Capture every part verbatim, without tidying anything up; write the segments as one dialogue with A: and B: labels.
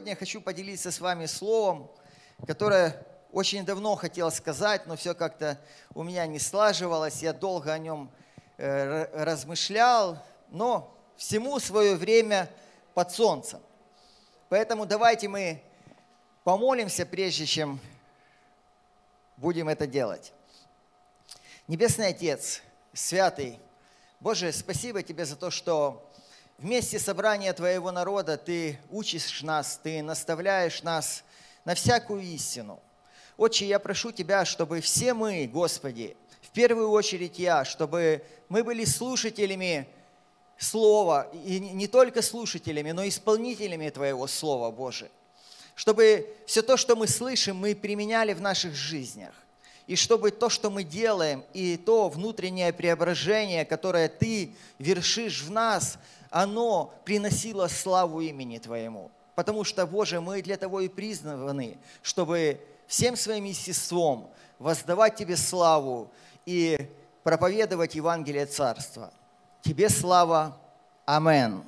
A: сегодня я хочу поделиться с вами словом, которое очень давно хотел сказать, но все как-то у меня не слаживалось, я долго о нем размышлял, но всему свое время под солнцем. Поэтому давайте мы помолимся, прежде чем будем это делать. Небесный Отец, Святый, Боже, спасибо Тебе за то, что вместе собрания Твоего народа Ты учишь нас, Ты наставляешь нас на всякую истину. Отче, я прошу Тебя, чтобы все мы, Господи, в первую очередь я, чтобы мы были слушателями Слова, и не только слушателями, но и исполнителями Твоего Слова, Боже. Чтобы все то, что мы слышим, мы применяли в наших жизнях. И чтобы то, что мы делаем, и то внутреннее преображение, которое Ты вершишь в нас, оно приносило славу имени Твоему. Потому что, Боже, мы для того и призваны, чтобы всем своим естеством воздавать Тебе славу и проповедовать Евангелие Царства. Тебе слава. Амен.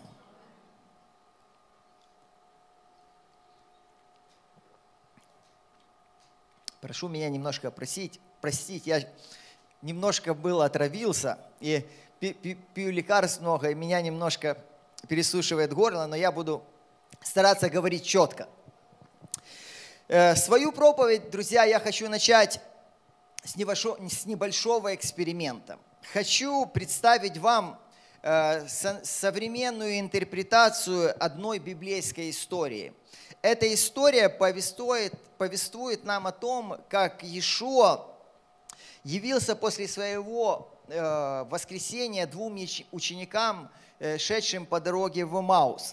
A: Прошу меня немножко просить, простить, я немножко был отравился, и пью лекарств много, и меня немножко пересушивает горло, но я буду стараться говорить четко. Свою проповедь, друзья, я хочу начать с небольшого эксперимента. Хочу представить вам современную интерпретацию одной библейской истории. Эта история повествует, повествует нам о том, как Иешуа явился после своего э, воскресения двум ученикам, э, шедшим по дороге в Эмаус.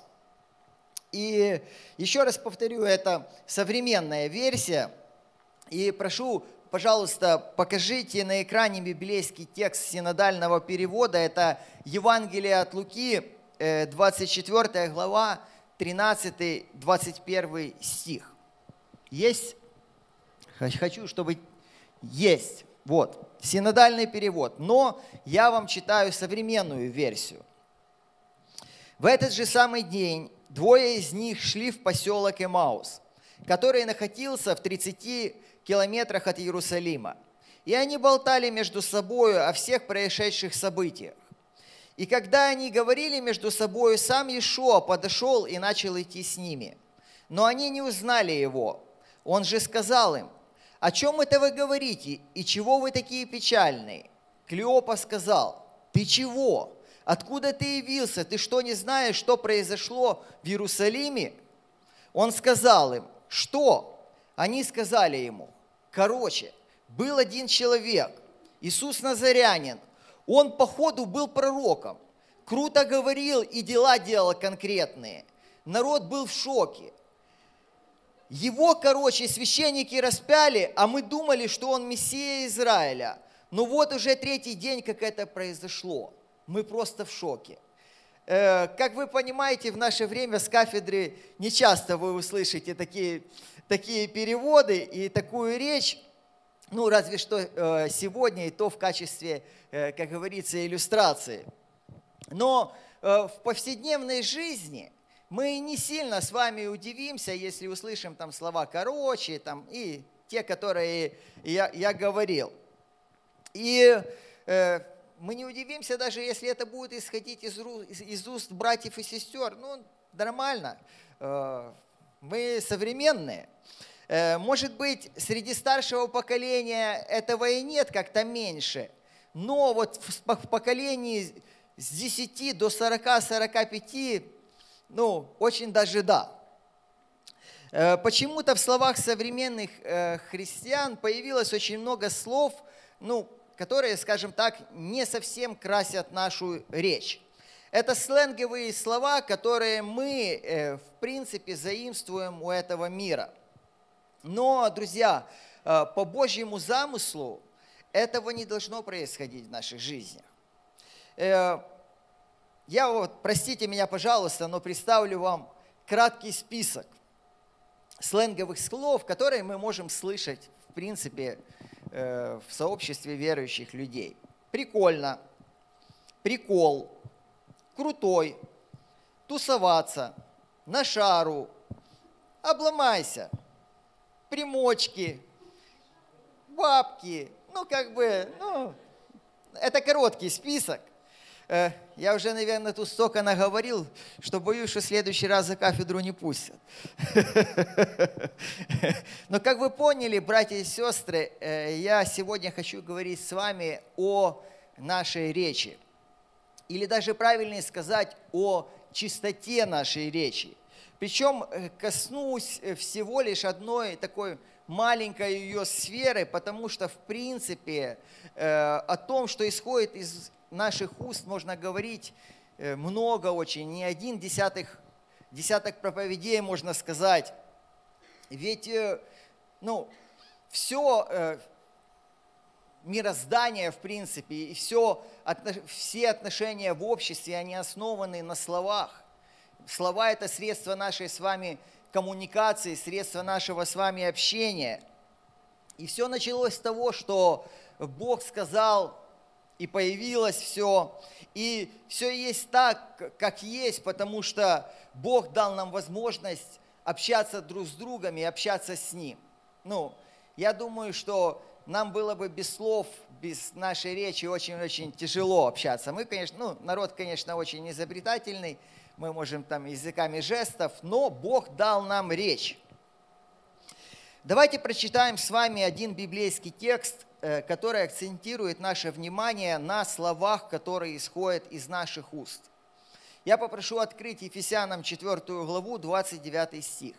A: И еще раз повторю, это современная версия. И прошу, пожалуйста, покажите на экране библейский текст синодального перевода. Это Евангелие от Луки, э, двадцать четвёртая глава, тринадцатый двадцать первый стих. Есть? Хочу, чтобы есть. Вот, синодальный перевод. Но я вам читаю современную версию. В этот же самый день двое из них шли в поселок Эмаус, который находился в тридцати километрах от Иерусалима. И они болтали между собой о всех происшедших событиях. И когда они говорили между собой, сам Иешуа подошел и начал идти с ними. Но они не узнали его. Он же сказал им: «О чем это вы говорите, и чего вы такие печальные?» Клеопа сказал: «Ты чего? Откуда ты явился? Ты что, не знаешь, что произошло в Иерусалиме?» Он сказал им: «Что?» Они сказали ему: «Короче, был один человек, Иисус Назарянин. Он, походу, был пророком, круто говорил и дела делал конкретные. Народ был в шоке. Его, короче, священники распяли, а мы думали, что он Мессия Израиля. Но вот уже третий день, как это произошло. Мы просто в шоке». Э, как вы понимаете, в наше время с кафедры нечасто вы услышите такие, такие переводы и такую речь. Ну, разве что э, сегодня, и то в качестве, э, как говорится, иллюстрации. Но э, в повседневной жизни мы не сильно с вами удивимся, если услышим там слова «короче», там, и те, которые я, я говорил. И э, мы не удивимся, даже если это будет исходить из, из, из уст братьев и сестер. Ну, нормально, э, мы современные. Может быть, среди старшего поколения этого и нет, как-то меньше, но вот в поколении с десяти до сорока-сорока пяти, ну, очень даже да. Почему-то в словах современных христиан появилось очень много слов, ну, которые, скажем так, не совсем красят нашу речь. Это сленговые слова, которые мы, в принципе, заимствуем у этого мира. Но, друзья, по Божьему замыслу этого не должно происходить в наших жизнях. Я вот, простите меня, пожалуйста, но представлю вам краткий список сленговых слов, которые мы можем слышать, в принципе, в сообществе верующих людей. Прикольно, прикол, крутой, тусоваться, на шару, обломайся. Примочки, бабки, ну как бы, ну, это короткий список. Я уже, наверное, тут столько наговорил, что боюсь, что в следующий раз за кафедру не пустят. Но как вы поняли, братья и сестры, я сегодня хочу говорить с вами о нашей речи. Или даже правильнее сказать, о чистоте нашей речи. Причем коснусь всего лишь одной такой маленькой ее сферы, потому что, в принципе, о том, что исходит из наших уст, можно говорить много очень, не один десяток, десяток проповедей, можно сказать. Ведь, ну, все мироздание, в принципе, и все, все отношения в обществе, они основаны на словах. Слова – это средство нашей с вами коммуникации, средство нашего с вами общения. И все началось с того, что Бог сказал, и появилось все. И все есть так, как есть, потому что Бог дал нам возможность общаться друг с другом и общаться с Ним. Ну, я думаю, что нам было бы без слов, без нашей речи очень-очень тяжело общаться. Мы, конечно, ну, народ, конечно, очень изобретательный, мы можем там языками жестов, но Бог дал нам речь. Давайте прочитаем с вами один библейский текст, который акцентирует наше внимание на словах, которые исходят из наших уст. Я попрошу открыть Ефесянам четвёртую главу, двадцать девятый стих.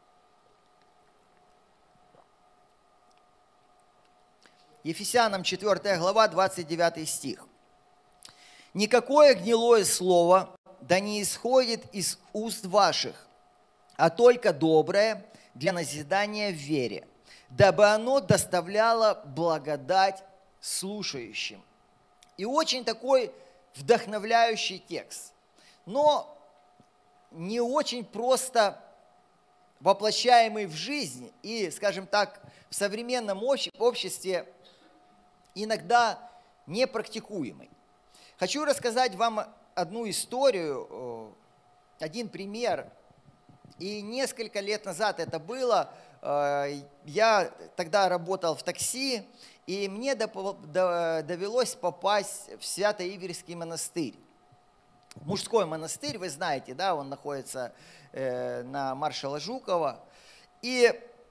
A: Ефесянам четвёртая глава, двадцать девятый стих. «Никакое гнилое слово да не исходит из уст ваших, а только доброе для назидания в вере, дабы оно доставляло благодать слушающим». И очень такой вдохновляющий текст, но не очень просто воплощаемый в жизнь и, скажем так, в современном обществе иногда непрактикуемый. Хочу рассказать вам одну историю, один пример. И несколько лет назад это было. Я тогда работал в такси, и мне довелось попасть в Свято-Иверский монастырь. Мужской монастырь, вы знаете, да, он находится на маршала Жукова. И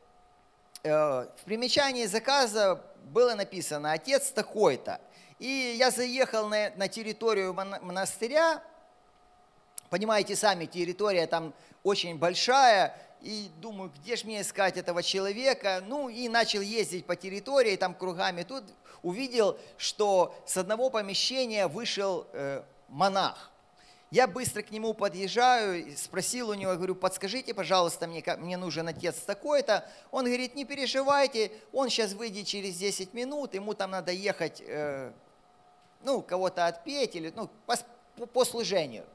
A: в примечании заказа было написано «Отец такой-то». И я заехал на, на территорию монастыря. Понимаете, сами, территория там очень большая. И думаю, где же мне искать этого человека? Ну и начал ездить по территории, там кругами. Тут увидел, что с одного помещения вышел э, монах. Я быстро к нему подъезжаю, спросил у него, говорю, подскажите, пожалуйста, мне, мне нужен отец такой-то. Он говорит, не переживайте, он сейчас выйдет через десять минут, ему там надо ехать, э, ну, кого-то отпеть, или, ну, по, по служению.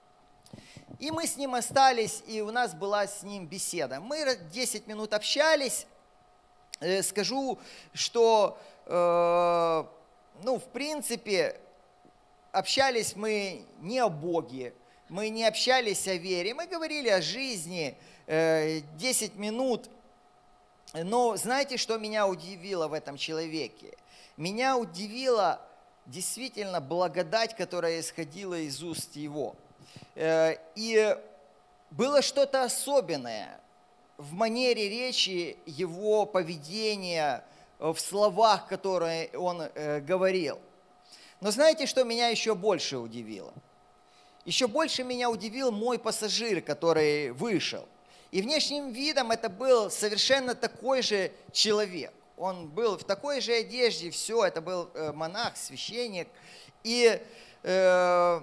A: И мы с ним остались, и у нас была с ним беседа. Мы десять минут общались, э, скажу, что, э, ну, в принципе, общались мы не о Боге, мы не общались о вере, мы говорили о жизни э, десять минут. Но знаете, что меня удивило в этом человеке? Меня удивила действительно благодать, которая исходила из уст его. Э, и было что-то особенное в манере речи, его поведения, в словах, которые он э, говорил. Но знаете, что меня еще больше удивило? Еще больше меня удивил мой пассажир, который вышел. И внешним видом это был совершенно такой же человек. Он был в такой же одежде, все, это был монах, священник. И, э,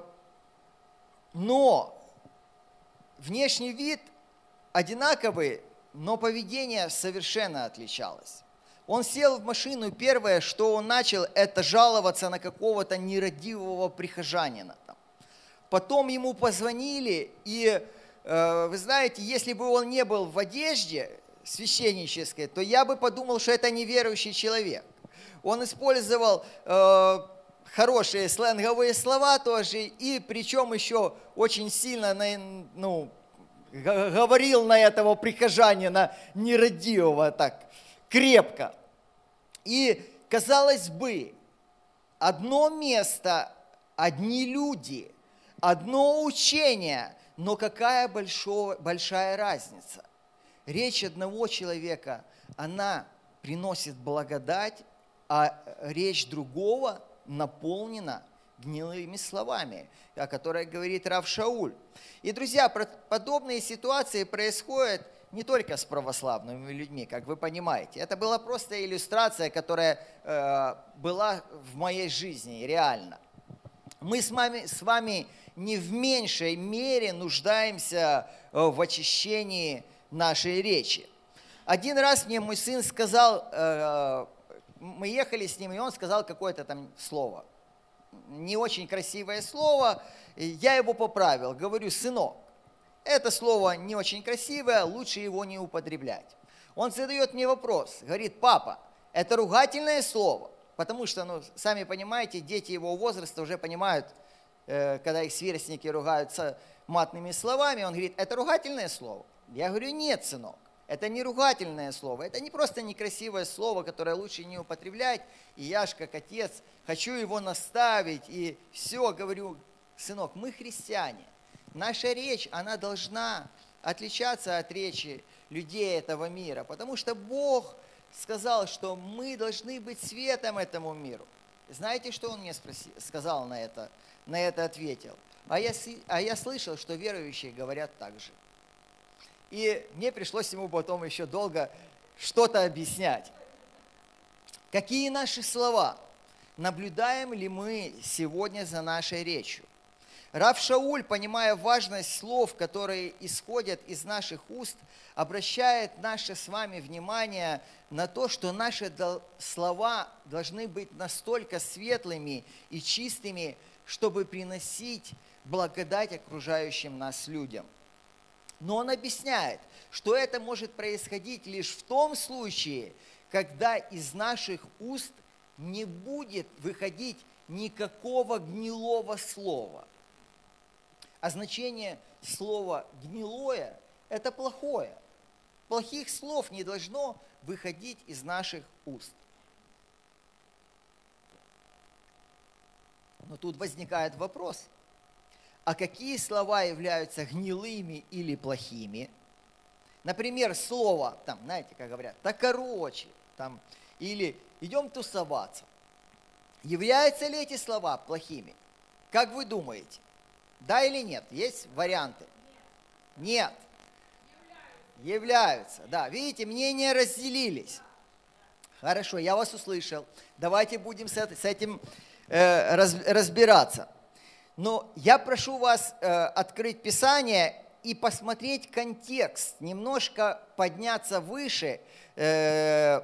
A: но внешний вид одинаковый, но поведение совершенно отличалось. Он сел в машину, и первое, что он начал, это жаловаться на какого-то нерадивого прихожанина. Потом ему позвонили, и э, вы знаете, если бы он не был в одежде священнической, то я бы подумал, что это неверующий человек. Он использовал э, хорошие сленговые слова тоже, и причем еще очень сильно, ну, говорил на этого прихожанина нерадивого так крепко. И, казалось бы, одно место, одни люди, одно учение, но какая большое, большая разница. Речь одного человека, она приносит благодать, а речь другого наполнена гнилыми словами, о которых говорит рав Шауль. И, друзья, подобные ситуации происходят не только с православными людьми, как вы понимаете. Это была просто иллюстрация, которая э, была в моей жизни, реально. Мы с вами, с вами не в меньшей мере нуждаемся в очищении нашей речи. Один раз мне мой сын сказал, э, мы ехали с ним, и он сказал какое-то там слово. Не очень красивое слово, я его поправил. Говорю: сынок, это слово не очень красивое, лучше его не употреблять. Он задает мне вопрос, говорит: папа, это ругательное слово? Потому что, ну, сами понимаете, дети его возраста уже понимают, э, когда их сверстники ругаются матными словами, он говорит: это ругательное слово? Я говорю: нет, сынок, это не ругательное слово, это не просто некрасивое слово, которое лучше не употреблять, и я ж как отец хочу его наставить, и все, говорю: сынок, мы христиане, наша речь, она должна отличаться от речи людей этого мира, потому что Бог сказал, что мы должны быть светом этому миру. Знаете, что он мне спросил, сказал на это, на это ответил? А я, а я слышал, что верующие говорят так же. И мне пришлось ему потом еще долго что-то объяснять. Какие наши слова? Наблюдаем ли мы сегодня за нашей речью? Рав Шауль, понимая важность слов, которые исходят из наших уст, обращает наше с вами внимание на то, что наши слова должны быть настолько светлыми и чистыми, чтобы приносить благодать окружающим нас людям. Но он объясняет, что это может происходить лишь в том случае, когда из наших уст не будет выходить никакого гнилого слова. А значение слова «гнилое» – это плохое. Плохих слов не должно выходить из наших уст. Но тут возникает вопрос: а какие слова являются гнилыми или плохими? Например, слово, там, знаете, как говорят, да короче, там, или идем тусоваться. Являются ли эти слова плохими? Как вы думаете? Да или нет? Есть варианты? Нет. Являются. Да, видите, мнения разделились. Хорошо, я вас услышал. Давайте будем с этим э, раз, разбираться. Но я прошу вас э, открыть Писание и посмотреть контекст, немножко подняться выше э,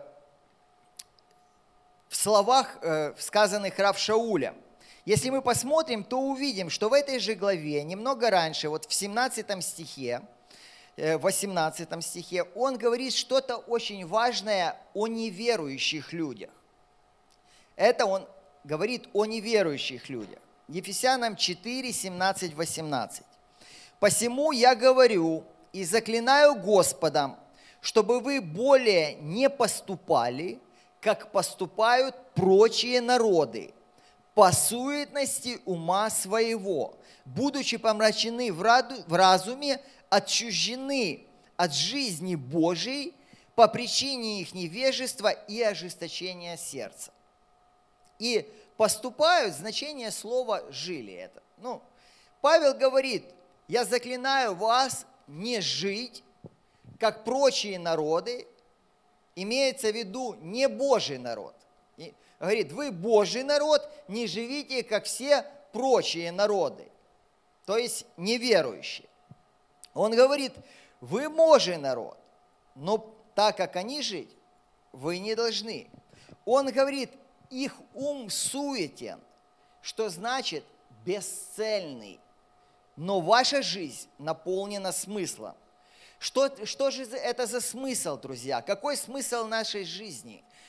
A: в словах, э, сказанных рав Шаулем. Если мы посмотрим, то увидим, что в этой же главе, немного раньше, вот в семнадцатом стихе, в восемнадцатом стихе, он говорит что-то очень важное о неверующих людях. Это он говорит о неверующих людях. Ефесянам четыре, семнадцать, восемнадцать. «Посему я говорю и заклинаю Господом, чтобы вы более не поступали, как поступают прочие народы, по суетности ума своего, будучи помрачены в разуме, отчуждены от жизни Божией по причине их невежества и ожесточения сердца». И поступают, значение слова «жили» это. Ну, Павел говорит: я заклинаю вас не жить, как прочие народы, имеется в виду не Божий народ. И говорит: вы Божий народ, не живите, как все прочие народы, то есть неверующие. Он говорит: вы Божий народ, но так как они жить, вы не должны. Он говорит: их ум суетен, что значит бесцельный, но ваша жизнь наполнена смыслом. Что, что же это за смысл, друзья? Какой смысл нашей жизни?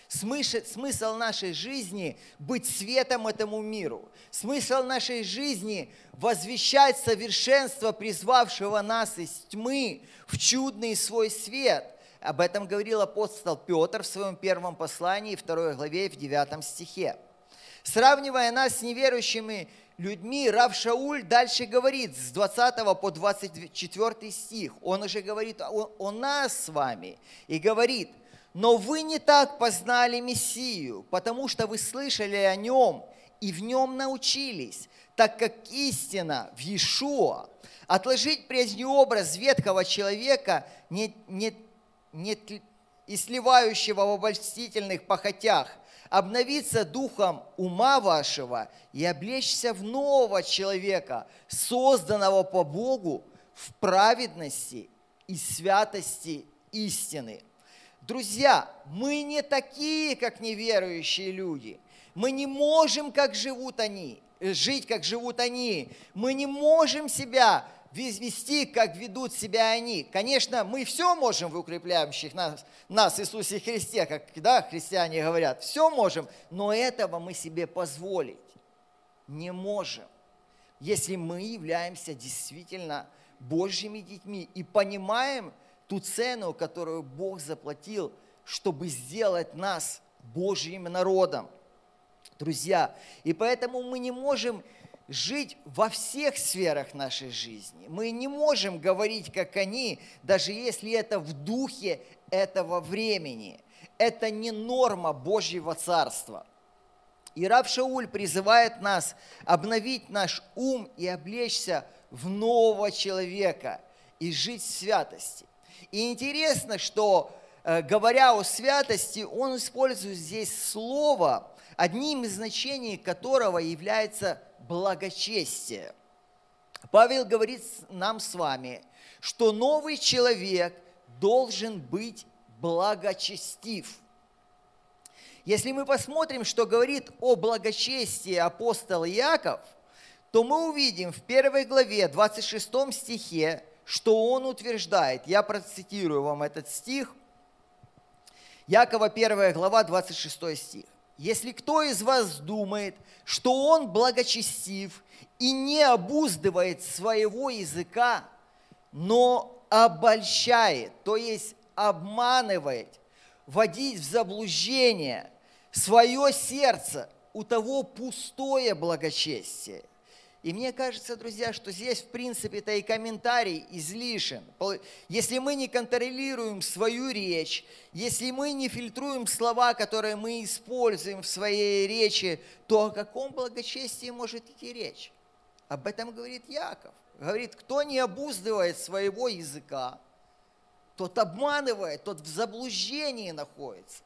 A: Смысл, смысл нашей жизни – быть светом этому миру. Смысл нашей жизни – возвещать совершенство, призвавшего нас из тьмы в чудный свой свет. Об этом говорил апостол Петр в своем первом послании, второй главе, в девятом стихе. Сравнивая нас с неверующими людьми, рав Шауль дальше говорит с двадцатого по двадцать четвёртый стих. Он уже говорит о, о нас с вами и говорит: «Но вы не так познали Мессию, потому что вы слышали о Нем и в Нем научились, так как истина в Иешуа. Отложить прежний образ ветхого человека, не, не, не, и сливающего в обольстительных похотях, обновиться духом ума вашего и облечься в нового человека, созданного по Богу в праведности и святости истины». Друзья, мы не такие, как неверующие люди. Мы не можем, как живут они, жить, как живут они. Мы не можем себя вести, как ведут себя они. Конечно, мы все можем в укрепляющих нас, нас Иисусе Христе, как да, христиане говорят, все можем, но этого мы себе позволить не можем, если мы являемся действительно Божьими детьми и понимаем ту цену, которую Бог заплатил, чтобы сделать нас Божьим народом. Друзья, и поэтому мы не можем жить во всех сферах нашей жизни. Мы не можем говорить, как они, даже если это в духе этого времени. Это не норма Божьего Царства. И рав Шауль призывает нас обновить наш ум и облечься в нового человека и жить в святости. И интересно, что, говоря о святости, он использует здесь слово, одним из значений которого является благочестие. Павел говорит нам с вами, что новый человек должен быть благочестив. Если мы посмотрим, что говорит о благочестии апостол Иаков, то мы увидим в первой главе, двадцать шестом стихе, что он утверждает. Я процитирую вам этот стих. Иакова первая глава, двадцать шестой стих. «Если кто из вас думает, что он благочестив и не обуздывает своего языка, но обольщает, то есть обманывает, вводить в заблуждение свое сердце, у того пустое благочестие». И мне кажется, друзья, что здесь, в принципе-то, и комментарий излишен. Если мы не контролируем свою речь, если мы не фильтруем слова, которые мы используем в своей речи, то о каком благочестии может идти речь? Об этом говорит Иаков. Говорит, кто не обуздывает своего языка, тот обманывает, тот в заблуждении находится.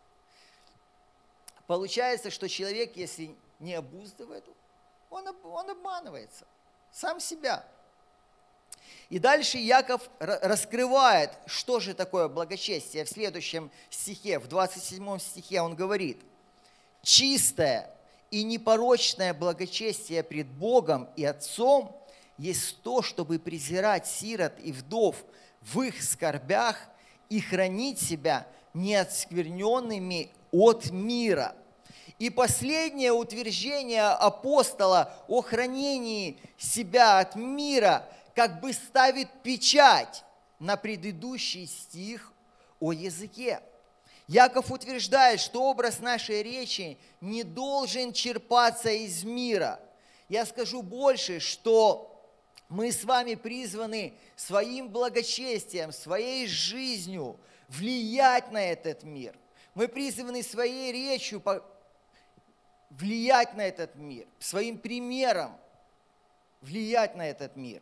A: Получается, что человек, если не обуздывает, Он, он обманывается, сам себя. И дальше Иаков раскрывает, что же такое благочестие. В следующем стихе, в двадцать седьмом стихе он говорит: «Чистое и непорочное благочестие пред Богом и Отцом есть то, чтобы презирать сирот и вдов в их скорбях и хранить себя неоскверненными от мира». И последнее утверждение апостола о хранении себя от мира как бы ставит печать на предыдущий стих о языке. Иаков утверждает, что образ нашей речи не должен черпаться из мира. Я скажу больше, что мы с вами призваны своим благочестием, своей жизнью влиять на этот мир. Мы призваны своей речью влиять на этот мир, своим примером влиять на этот мир.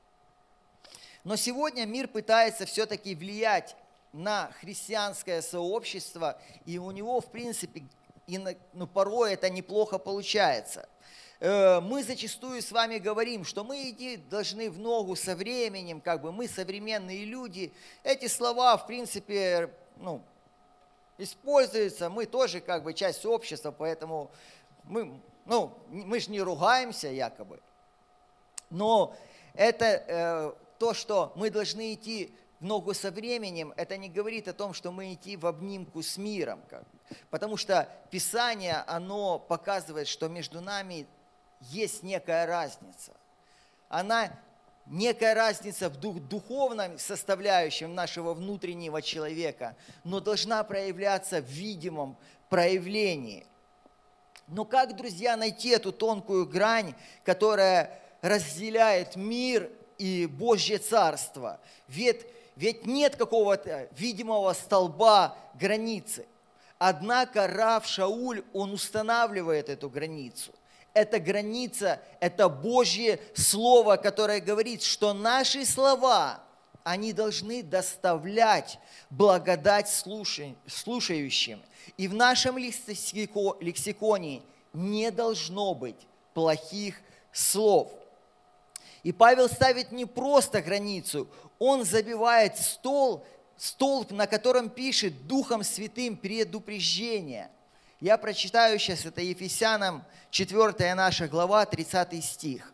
A: Но сегодня мир пытается все-таки влиять на христианское сообщество, и у него, в принципе, и, ну, порой это неплохо получается. Мы зачастую с вами говорим, что мы идти должны в ногу со временем, как бы мы современные люди. Эти слова, в принципе, ну, используются, мы тоже как бы часть общества, поэтому мы, ну, мы же не ругаемся якобы. Но это э, то, что мы должны идти ногу со временем, это не говорит о том, что мы идти в обнимку с миром. Как. Потому что Писание, оно показывает, что между нами есть некая разница. Она некая разница в дух, духовном составляющем нашего внутреннего человека, но должна проявляться в видимом проявлении. Но как, друзья, найти эту тонкую грань, которая разделяет мир и Божье Царство? Ведь, ведь нет какого-то видимого столба границы. Однако Рав Шауль, он устанавливает эту границу. Эта граница – это Божье Слово, которое говорит, что наши слова, они должны доставлять благодать слушающим. И в нашем лексиконе не должно быть плохих слов. И Павел ставит не просто границу, он забивает стол, столб, на котором пишет Духом Святым предупреждение. Я прочитаю сейчас, это Ефесянам четвёртая наша глава, тридцатый стих.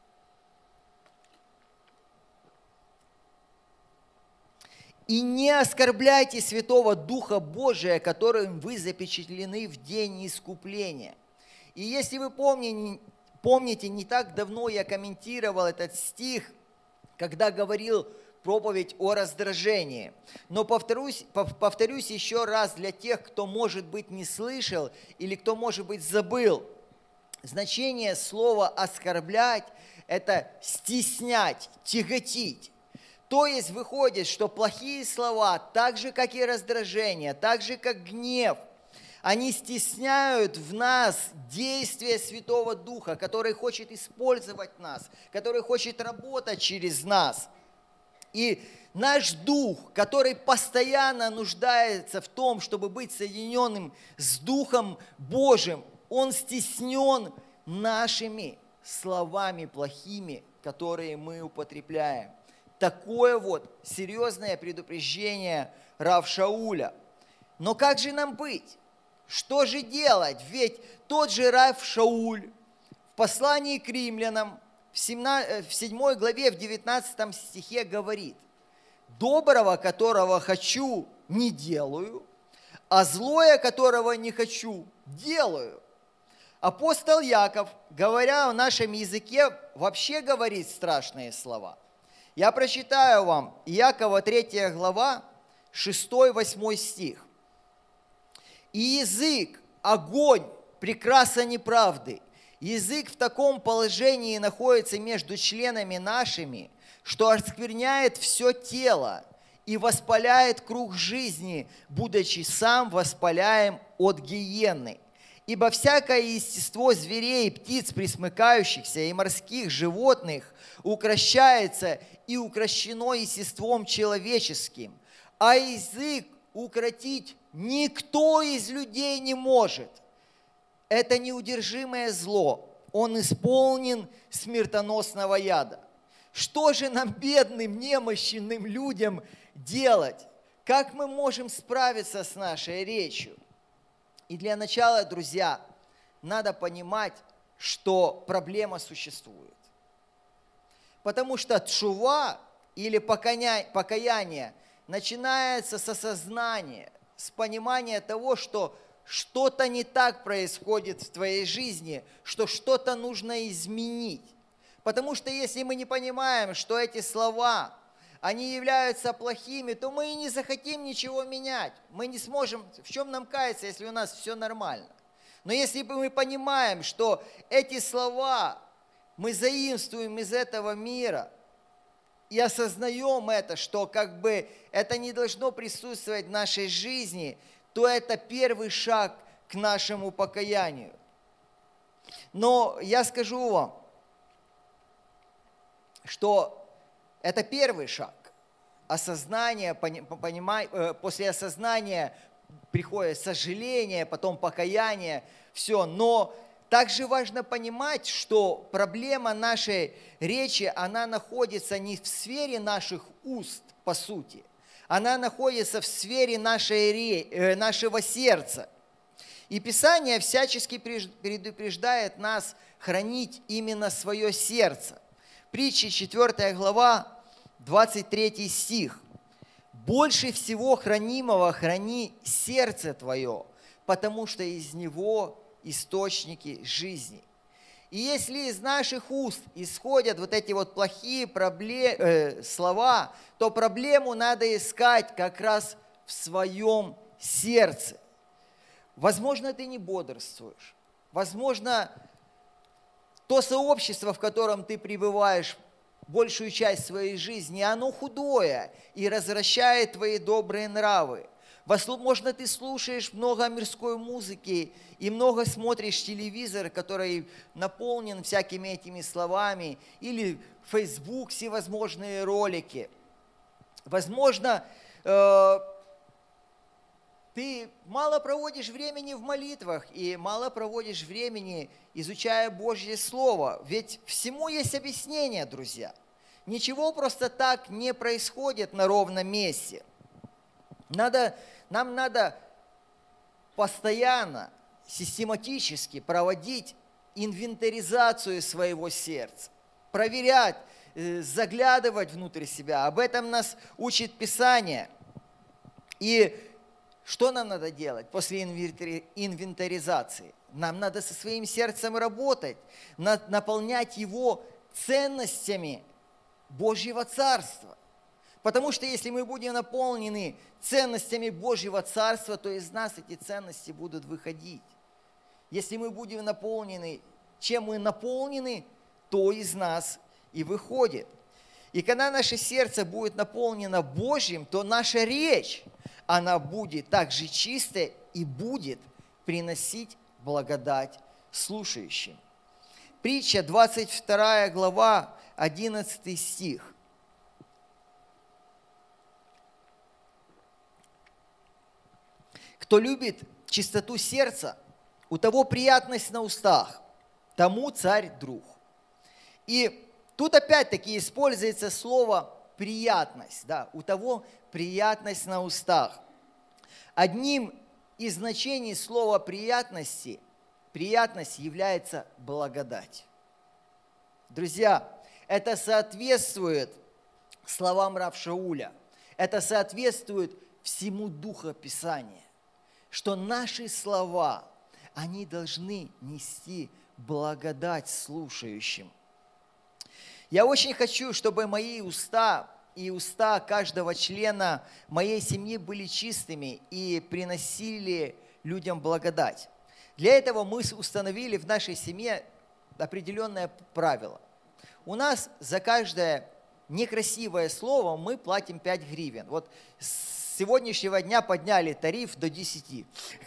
A: «И не оскорбляйте Святого Духа Божия, которым вы запечатлены в день искупления». И если вы помните, помните, не так давно я комментировал этот стих, когда говорил проповедь о раздражении. Но повторюсь, повторюсь еще раз для тех, кто, может быть, не слышал или кто, может быть, забыл. Значение слова «оскорблять» – это стеснять, тяготить. То есть выходит, что плохие слова, так же, как и раздражение, так же, как гнев, они стесняют в нас действие Святого Духа, который хочет использовать нас, который хочет работать через нас. И наш дух, который постоянно нуждается в том, чтобы быть соединенным с Духом Божьим, он стеснен нашими словами плохими, которые мы употребляем. Такое вот серьезное предупреждение Рав Шауля. Но как же нам быть? Что же делать? Ведь тот же Рав Шауль в послании к римлянам в седьмой главе, в девятнадцатом стихе говорит: «Доброго, которого хочу, не делаю, а злое, которого не хочу, делаю». Апостол Яков, говоря в нашем языке, вообще говорит страшные слова. Я прочитаю вам Иакова третья глава, шестой-восьмой стих. «И язык, огонь, прекраса неправды. Язык в таком положении находится между членами нашими, что оскверняет все тело и воспаляет круг жизни, будучи сам воспаляем от гиены. Ибо всякое естество зверей и птиц, пресмыкающихся, и морских животных укрощается и укрощено естеством человеческим, а язык укротить никто из людей не может. Это неудержимое зло, он исполнен смертоносного яда. Что же нам, бедным, немощным людям, делать? Как мы можем справиться с нашей речью? И для начала, друзья, надо понимать, что проблема существует. Потому что тшува или покаяние начинается с осознания, с понимания того, что что-то не так происходит в твоей жизни, что что-то нужно изменить. Потому что если мы не понимаем, что эти слова, они являются плохими, то мы и не захотим ничего менять. Мы не сможем, в чем нам каяться, если у нас все нормально. Но если мы понимаем, что эти слова мы заимствуем из этого мира, и осознаем это, что как бы это не должно присутствовать в нашей жизни, то это первый шаг к нашему покаянию. Но я скажу вам, что это первый шаг. Осознание, понимай, после осознания приходит сожаление, потом покаяние, все. Но также важно понимать, что проблема нашей речи, она находится не в сфере наших уст, по сути. Она находится в сфере нашей, нашего сердца. И Писание всячески предупреждает нас хранить именно свое сердце. Притчи четвёртая глава, двадцать третий стих. больше всего хранимого храни сердце твое, потому что из него источники жизни. И если из наших уст исходят вот эти вот плохие проблем, э, слова, то проблему надо искать как раз в своем сердце. Возможно, ты не бодрствуешь. Возможно, то сообщество, в котором ты пребываешь большую часть своей жизни, оно худое и развращает твои добрые нравы. Возможно, ты слушаешь много мирской музыки и много смотришь телевизор, который наполнен всякими этими словами, или Facebook, всевозможные ролики. Возможно, э, ты мало проводишь времени в молитвах и мало проводишь времени, изучая Божье Слово. Ведь всему есть объяснение, друзья. Ничего просто так не происходит на ровном месте. Надо, нам надо постоянно, систематически проводить инвентаризацию своего сердца, проверять, заглядывать внутрь себя. Об этом нас учит Писание. И что нам надо делать после инвентаризации? Нам надо со своим сердцем работать, наполнять его ценностями Божьего Царства. Потому что если мы будем наполнены ценностями Божьего Царства, то из нас эти ценности будут выходить. Если мы будем наполнены, чем мы наполнены, то из нас и выходит. И когда наше сердце будет наполнено Божьим, то наша речь, она будет также чистая и будет приносить благодать слушающим. Притча, двадцать вторая глава, одиннадцатый стих. Кто любит чистоту сердца, у того приятность на устах, тому царь друг. И тут опять-таки используется слово приятность, да, у того приятность на устах. Одним из значений слова приятности, приятность является благодать. Друзья, это соответствует словам рав Шауля, это соответствует всему Духа Писания, что наши слова, они должны нести благодать слушающим. Я очень хочу, чтобы мои уста и уста каждого члена моей семьи были чистыми и приносили людям благодать. Для этого мы установили в нашей семье определенное правило. У нас за каждое некрасивое слово мы платим пять гривен. Вот с сегодняшнего дня подняли тариф до десяти.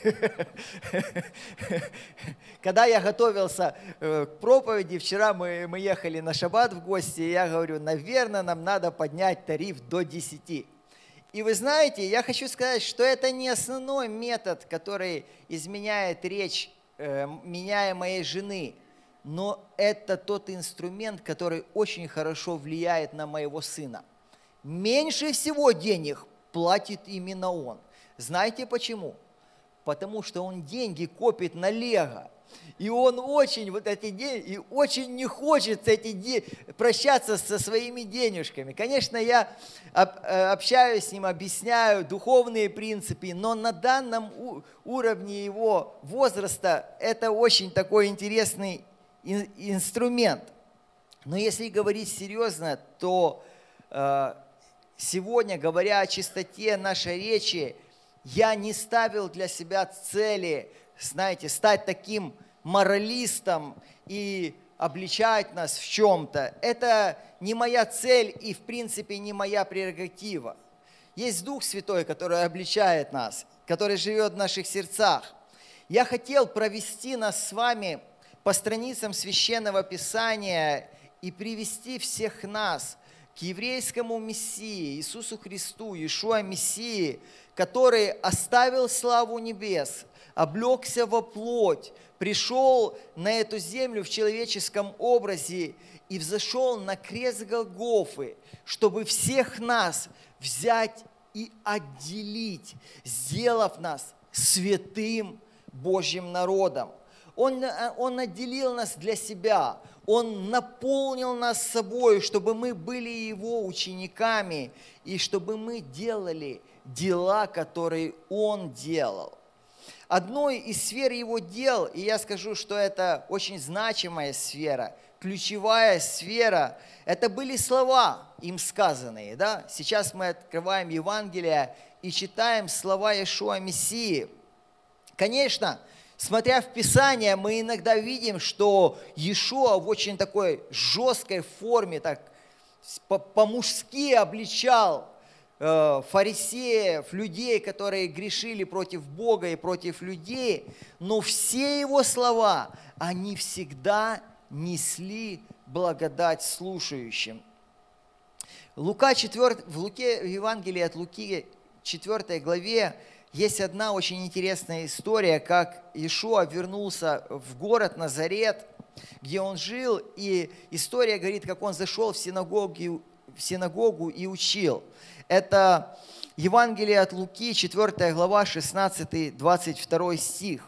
A: Когда я готовился к проповеди, вчера мы, мы ехали на шаббат в гости, и я говорю, наверное, нам надо поднять тариф до десяти. И вы знаете, я хочу сказать, что это не основной метод, который изменяет речь, э, меняя моей жены, но это тот инструмент, который очень хорошо влияет на моего сына. Меньше всего денег платит именно он. Знаете почему? Потому что он деньги копит на лего. И он очень вот эти деньги, и очень не хочет эти де... прощаться со своими денежками. Конечно, я общаюсь с ним, объясняю духовные принципы, но на данном уровне его возраста это очень такой интересный инструмент. Но если говорить серьезно, то э, сегодня, говоря о чистоте нашей речи, я не ставил для себя цели, знаете, стать таким моралистом и обличать нас в чем-то. Это не моя цель и, в принципе, не моя прерогатива. Есть Дух Святой, который обличает нас, который живет в наших сердцах. Я хотел провести нас с вами по страницам Священного Писания и привести всех нас к еврейскому Мессии, Иисусу Христу, Иешуа Мессии, который оставил славу небес, облегся во плоть, пришел на эту землю в человеческом образе и взошел на крест Голгофы, чтобы всех нас взять и отделить, сделав нас святым Божьим народом. Он, он отделил нас для себя. Он наполнил нас собой, чтобы мы были Его учениками и чтобы мы делали дела, которые Он делал. Одной из сфер Его дел, и я скажу, что это очень значимая сфера, ключевая сфера, это были слова им сказанные. Да? Сейчас мы открываем Евангелие и читаем слова Иешуа Мессии. Конечно, смотря в Писание, мы иногда видим, что Иешуа в очень такой жесткой форме, так по-мужски обличал э, фарисеев, людей, которые грешили против Бога и против людей, но все его слова, они всегда несли благодать слушающим. Лука четыре, в Луке, в Евангелии от Луки, четвёртой главе, есть одна очень интересная история, как Иешуа вернулся в город Назарет, где он жил, и история говорит, как он зашел в синагогу, в синагогу и учил. Это Евангелие от Луки, четвёртая глава, шестнадцатый двадцать второй стих.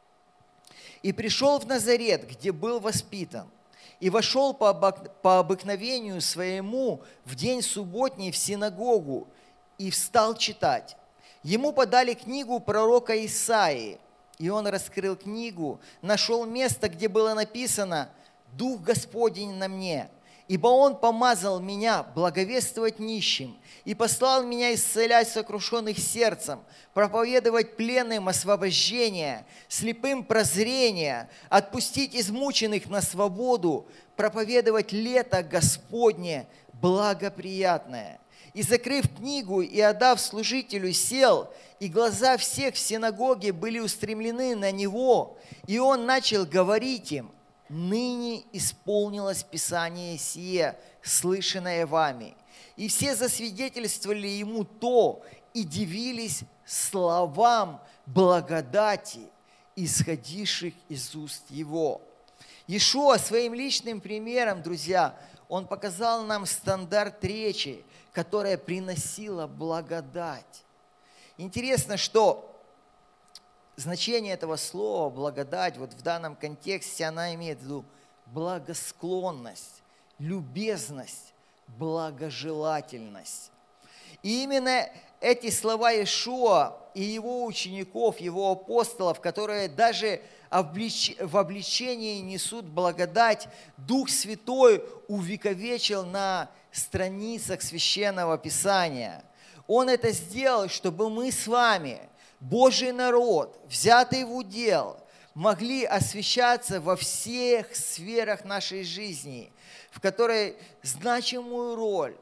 A: «И пришел в Назарет, где был воспитан, и вошел по обыкновению своему в день субботний в синагогу, и встал читать. Ему подали книгу пророка Исаии, и он раскрыл книгу, нашел место, где было написано: «Дух Господень на мне, ибо Он помазал меня благовествовать нищим и послал меня исцелять сокрушенных сердцем, проповедовать пленным освобождение, слепым прозрение, отпустить измученных на свободу, проповедовать лето Господне благоприятное». И, закрыв книгу и отдав служителю, сел, и глаза всех в синагоге были устремлены на него, и он начал говорить им: «Ныне исполнилось Писание сие, слышанное вами». И все засвидетельствовали ему то и дивились словам благодати, исходивших из уст его. Иешуа своим личным примером, друзья, он показал нам стандарт речи, которая приносила благодать. Интересно, что значение этого слова «благодать» вот в данном контексте она имеет в виду благосклонность, любезность, благожелательность. И именно эти слова Иешуа и его учеников, его апостолов, которые даже в обличении несут благодать, Дух Святой увековечил на страницах Священного Писания. Он это сделал, чтобы мы с вами, Божий народ, взятый в удел, могли освящаться во всех сферах нашей жизни, в которой значимую роль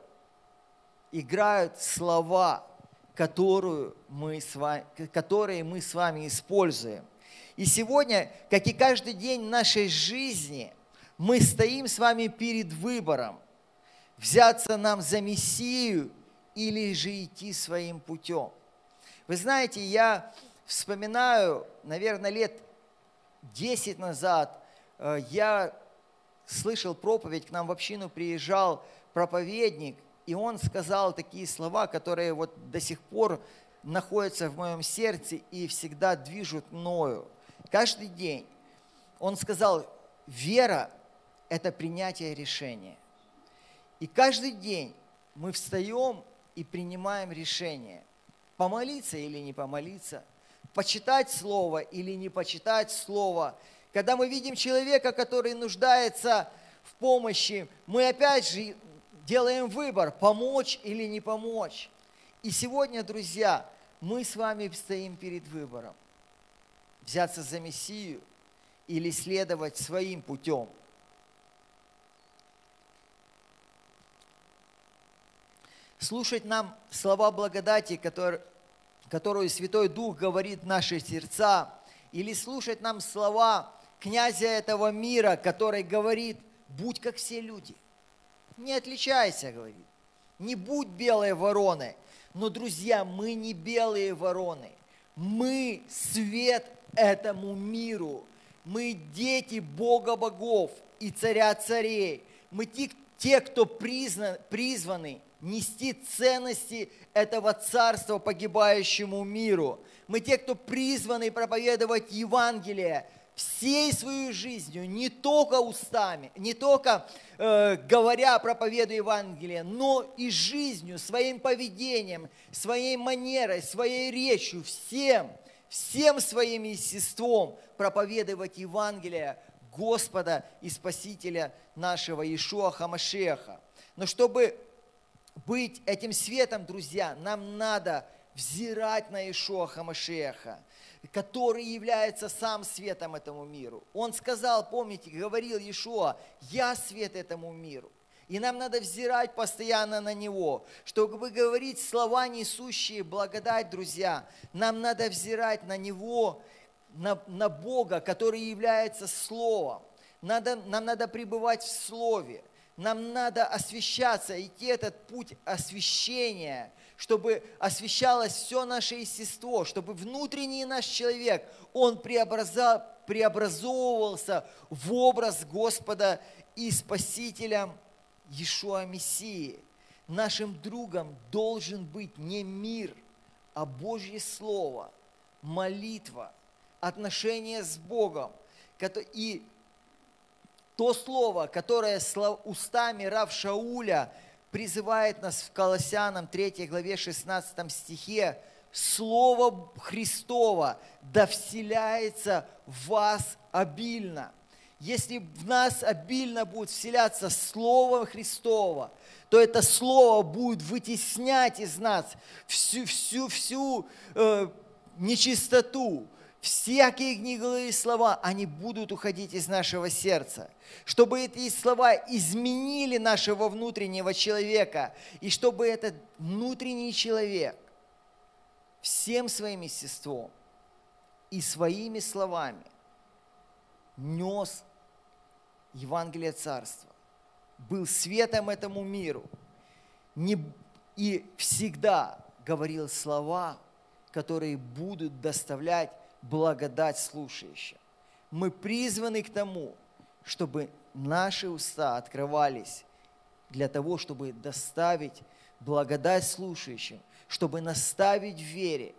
A: играют слова, которую мы с вами, которые мы с вами используем. И сегодня, как и каждый день нашей жизни, мы стоим с вами перед выбором: взяться нам за Мессию или же идти своим путем. Вы знаете, я вспоминаю, наверное, лет десять назад я слышал проповедь, к нам в общину приезжал проповедник, и он сказал такие слова, которые вот до сих пор находятся в моем сердце и всегда движут мною. Каждый день он сказал: вера – это принятие решения. И каждый день мы встаем и принимаем решение: помолиться или не помолиться, почитать Слово или не почитать Слово. Когда мы видим человека, который нуждается в помощи, мы опять же делаем выбор, помочь или не помочь. И сегодня, друзья, мы с вами стоим перед выбором: взяться за Мессию или следовать своим путем. Слушать нам слова благодати, которые, которую Святой Дух говорит в наши сердца, или слушать нам слова князя этого мира, который говорит: будь как все люди, не отличайся, говорит, не будь белой вороной. Но, друзья, мы не белые вороны, мы свет этому миру, мы дети Бога богов и Царя царей, мы те, те кто признан, призваны нести ценности этого царства погибающему миру. Мы те, кто призваны проповедовать Евангелие всей своей жизнью, не только устами, не только э, говоря, проповедуя Евангелие, но и жизнью, своим поведением, своей манерой, своей речью, всем, всем своим естеством проповедовать Евангелие Господа и Спасителя нашего Иешуа ха-Машиаха. Но чтобы быть этим светом, друзья, нам надо взирать на Иешуа ха-Машиаха, который является сам светом этому миру. Он сказал, помните, говорил Иешуа, «Я свет этому миру». И нам надо взирать постоянно на Него. Чтобы говорить слова, несущие благодать, друзья, нам надо взирать на Него, на, на Бога, который является Словом. Надо, нам надо пребывать в Слове. Нам надо освящаться, идти этот путь освящения, чтобы освящалось все наше естество, чтобы внутренний наш человек, он преобразовывался в образ Господа и Спасителя Иешуа Мессии. Нашим другом должен быть не мир, а Божье Слово, молитва, отношения с Богом. И то слово, которое устами рав Шауля призывает нас в Колоссянам третьей главе шестнадцатом стихе, Слово Христово да вселяется в вас обильно. Если в нас обильно будет вселяться Слово Христово, то это Слово будет вытеснять из нас всю, всю, всю э, нечистоту. Всякие гнилые слова, они будут уходить из нашего сердца. Чтобы эти слова изменили нашего внутреннего человека, и чтобы этот внутренний человек всем своим естеством и своими словами нес Евангелие Царства, был светом этому миру и всегда говорил слова, которые будут доставлять благодать слушающим. Мы призваны к тому, чтобы наши уста открывались для того, чтобы доставить благодать слушающим, чтобы наставить в вере.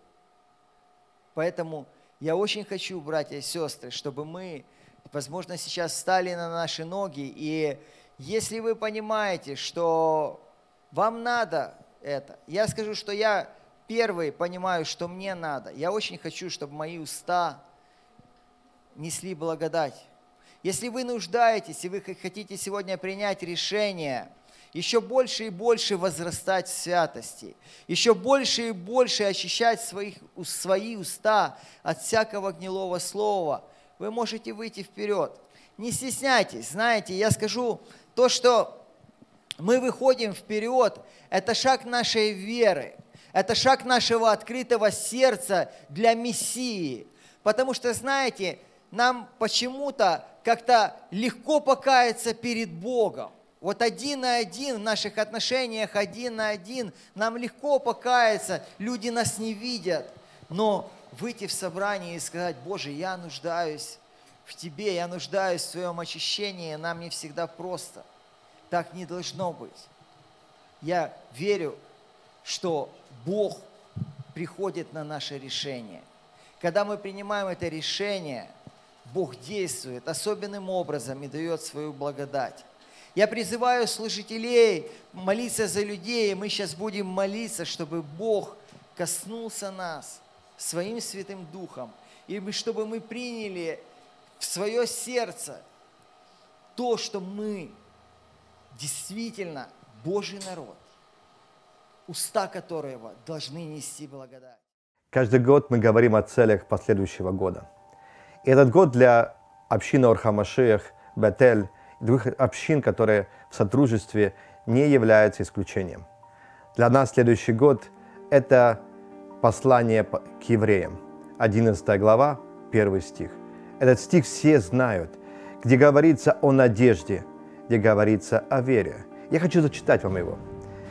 A: Поэтому я очень хочу, братья и сестры, чтобы мы, возможно, сейчас встали на наши ноги, и если вы понимаете, что вам надо это, я скажу, что я первый понимаю, что мне надо. Я очень хочу, чтобы мои уста несли благодать. Если вы нуждаетесь, и вы хотите сегодня принять решение, еще больше и больше возрастать в святости, еще больше и больше очищать своих, свои уста от всякого гнилого слова, вы можете выйти вперед. Не стесняйтесь, знаете, я скажу, то, что мы выходим вперед, это шаг нашей веры. Это шаг нашего открытого сердца для Мессии. Потому что, знаете, нам почему-то как-то легко покаяться перед Богом. Вот один на один, в наших отношениях один на один, нам легко покаяться, люди нас не видят. Но выйти в собрание и сказать, Боже, я нуждаюсь в Тебе, я нуждаюсь в Твоем очищении, нам не всегда просто. Так не должно быть. Я верю, что Бог приходит на наше решение. Когда мы принимаем это решение, Бог действует особенным образом и дает свою благодать. Я призываю служителей молиться за людей, и мы сейчас будем молиться, чтобы Бог коснулся нас своим Святым Духом, и чтобы мы приняли в свое сердце то, что мы действительно Божий народ, уста которого должны нести благодать.
B: Каждый год мы говорим о целях последующего года. И этот год для общины Ор ха-Машиах, Бетель и других общин, которые в сотрудничестве, не являются исключением. Для нас следующий год – это послание к евреям, одиннадцатая глава, первый стих. Этот стих все знают, где говорится о надежде, где говорится о вере. Я хочу зачитать вам его.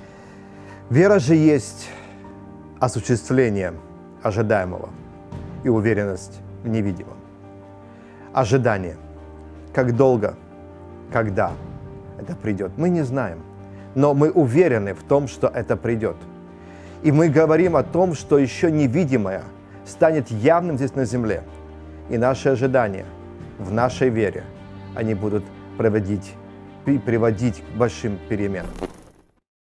B: Вера же есть осуществление ожидаемого и уверенность в невидимом. Ожидание. Как долго, когда это придет, мы не знаем, но мы уверены в том, что это придет. И мы говорим о том, что еще невидимое станет явным здесь на земле. И наше ожидание в нашей вере, они будут приводить, приводить к большим переменам.